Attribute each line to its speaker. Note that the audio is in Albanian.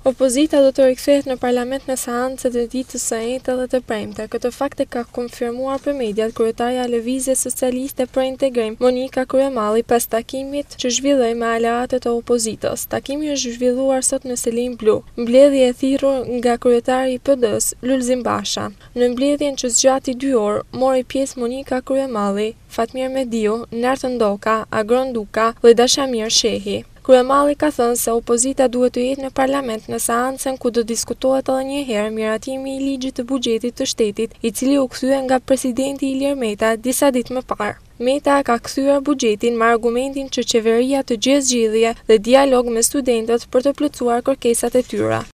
Speaker 1: Opozita do të rikthehet në parlament në seancët e ditës së njëjtë dhe të premte. Këtë fakt e ka konfirmuar për mediat kryetarja e Lëvizjes Socialiste për Integrim, Monika Kryemalli, pas takimit që zhvilloi me aleatët e opozitës. Takimi është zhvilluar sot në Selim Blu, mbledhje e thirrur nga kryetari i PD-s, Lulzim Basha. Në mbledhjen që zgjati 2 orë, mori pjesë Monika Kryemalli, Fatmir Mediu, Nart Ndoka, Agron Duka dhe Dashamir Shehi. Kryemalli ka thënë se opozita duhet të jetë në parlament në seancën ku do diskutohet edhe një herë miratimi i ligjit të buxhetit të shtetit, i cili u kthye nga presidenti Ilir Meta disa ditë më parë. Meta ka kthyer buxhetin me argumentin që qeveria të gjë zgjidhje dhe dialog me studentët për të plotësuar kërkesat e tyre.